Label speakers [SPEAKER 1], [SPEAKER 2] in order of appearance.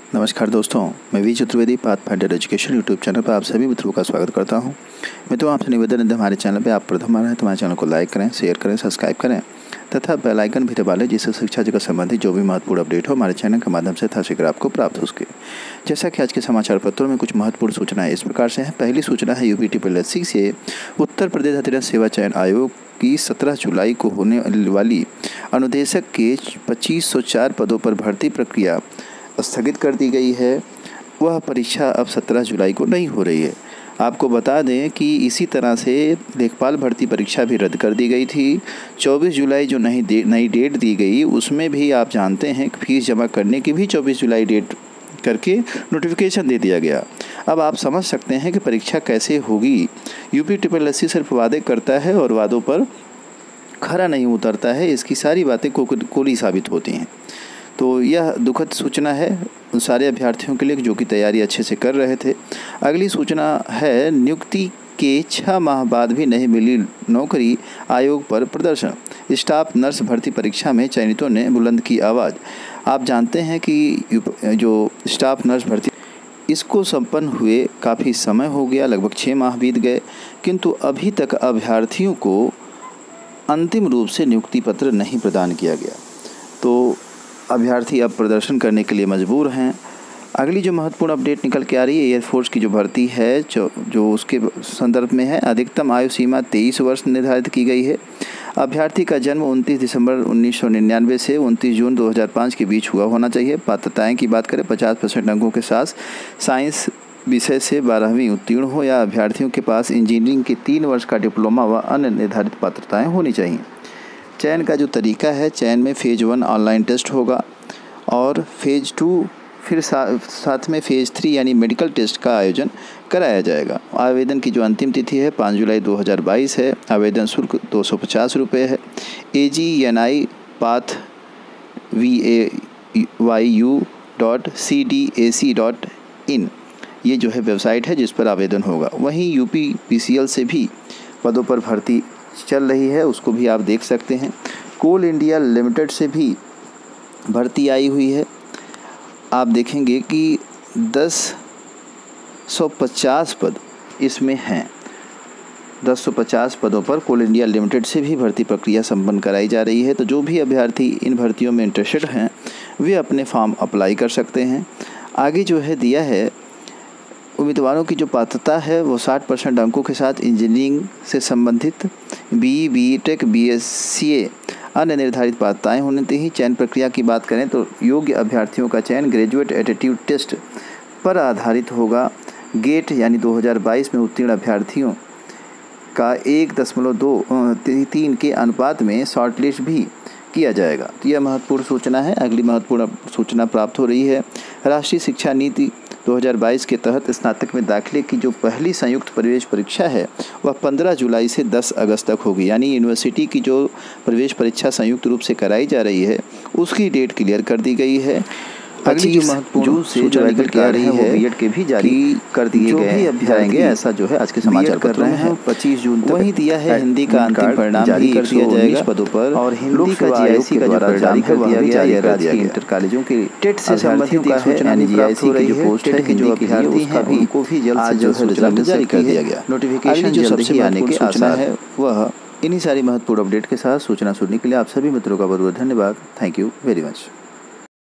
[SPEAKER 1] नमस्कार दोस्तों, मैं V Chaturvedi Pathfinder Education YouTube channel पर आप सभी मित्रों का स्वागत करता हूं। मैं तो आपसे निवेदन है, हमारे चैनल पर आप प्रथम आ रहे हैं तो हमारे चैनल को लाइक करें, शेयर करें, सब्सक्राइब करें तथा बेल आइकन भी दबा लें, जिससे शिक्षा जगत संबंधित जो भी महत्वपूर्ण अपडेट हो हमारे चैनल के माध्यम से यथाशीघ्र आपको प्राप्त हो सके। जैसा कि आज के समाचार पत्रों में कुछ महत्वपूर्ण सूचनाएं इस प्रकार से हैं। पहली सूचना है यूपीटीपीएससी से उत्तर प्रदेश अधीनस्थ सेवा चयन आयोग की 17 जुलाई को होने वाली अनुदेशक के 2504 पदों पर भर्ती प्रक्रिया स्थगित कर दी गई है। वह परीक्षा अब 17 जुलाई को नहीं हो रही है। आपको बता दें कि इसी तरह से लेखपाल भर्ती परीक्षा भी रद्द कर दी गई थी। 24 जुलाई जो नई डेट दी गई, उसमें भी आप जानते हैं कि फीस जमा करने की भी 24 जुलाई डेट करके नोटिफिकेशन दे दिया गया। अब आप समझ सकते हैं कि परीक्षा कैसे होगी। यूपीटीपीएससी सिर्फ वादे करता है और वादों पर खरा नहीं उतरता है। इसकी सारी बातें कोरी साबित होती हैं। तो यह दुखद सूचना है उन सारे अभ्यर्थियों के लिए जो कि तैयारी अच्छे से कर रहे थे। अगली सूचना है नियुक्ति के 6 माह बाद भी नहीं मिली नौकरी, आयोग पर प्रदर्शन। स्टाफ नर्स भर्ती परीक्षा में चयनितों ने बुलंद की आवाज़। आप जानते हैं कि जो स्टाफ नर्स भर्ती इसको संपन्न हुए काफ़ी समय हो गया, लगभग 6 माह बीत गए, किंतु अभी तक अभ्यर्थियों को अंतिम रूप से नियुक्ति पत्र नहीं प्रदान किया गया। तो अभ्यर्थी अब प्रदर्शन करने के लिए मजबूर हैं। अगली जो महत्वपूर्ण अपडेट निकल के आ रही है एयरफोर्स की जो भर्ती है जो उसके संदर्भ में है। अधिकतम आयु सीमा 23 वर्ष निर्धारित की गई है। अभ्यर्थी का जन्म 29 दिसंबर 1999 से 29 जून 2005 के बीच हुआ होना चाहिए। पात्रताएं की बात करें 50% अंकों के साथ साइंस विषय से 12वीं उत्तीर्ण हो या अभ्यर्थियों के पास इंजीनियरिंग के 3 वर्ष का डिप्लोमा व अन्य निर्धारित पात्रताएँ होनी चाहिए। चयन का जो तरीका है, चयन में फ़ेज़ 1 ऑनलाइन टेस्ट होगा और फ़ेज़ 2 फिर साथ में फ़ेज़ 3 यानी मेडिकल टेस्ट का आयोजन कराया जाएगा। आवेदन की जो अंतिम तिथि है 5 जुलाई 2022 है। आवेदन शुल्क 250 रुपये है। AGNI pathvayu.cdac.in ये जो है वेबसाइट है जिस पर आवेदन होगा। वहीं UPPCL से भी पदों पर भर्ती चल रही है, उसको भी आप देख सकते हैं। कोल इंडिया लिमिटेड से भी भर्ती आई हुई है। आप देखेंगे कि 1050 पद इसमें हैं। 1050 पदों पर कोल इंडिया लिमिटेड से भी भर्ती प्रक्रिया संपन्न कराई जा रही है। तो जो भी अभ्यर्थी इन भर्तियों में इंटरेस्टेड हैं वे अपने फॉर्म अप्लाई कर सकते हैं। आगे जो है दिया है उम्मीदवारों की जो पात्रता है वो 60% अंकों के साथ इंजीनियरिंग से संबंधित BE, BTech, BSCA अन्य निर्धारित पात्रताएँ होनी चाहिए। चयन प्रक्रिया की बात करें तो योग्य अभ्यर्थियों का चयन ग्रेजुएट एप्टीट्यूड टेस्ट पर आधारित होगा। गेट यानी 2022 में उत्तीर्ण अभ्यर्थियों का 1.3 के अनुपात में शॉर्टलिस्ट भी किया जाएगा। तो यह महत्वपूर्ण सूचना है। अगली महत्वपूर्ण सूचना प्राप्त हो रही है राष्ट्रीय शिक्षा नीति 2022 के तहत स्नातक में दाखिले की जो पहली संयुक्त प्रवेश परीक्षा है वह 15 जुलाई से 10 अगस्त तक होगी। यानी यूनिवर्सिटी की जो प्रवेश परीक्षा संयुक्त रूप से कराई जा रही है उसकी डेट क्लियर कर दी गई है। अगली जो महत्वपूर्ण सूचना निकल के आ रही है बीएड के भी जारी कर दिए गए जाएंगे, ऐसा जो है आज के समाचार कर रहे हैं। 25 जून तक वही दिया है। हिंदी का अंतिम परिणाम जारी कर दिया जाएगा पदों पर और हिंदी का GIC का जो जारी कर दिया गया है। राजकीय इंटर कॉलेजों के टेट से संबंधित सूचना GIC की जो पोस्ट है कि जो अभ्यर्थी हैं उनको भी जल्द से जल्द रिजल्ट जारी कर दिया गया। नोटिफिकेशन जो सबसे आने के आसार है वह इन्हीं सारी महत्वपूर्ण अपडेट के साथ सूचना सुनने के लिए आप सभी मित्रों का बहुत बहुत धन्यवाद। Thank you very much.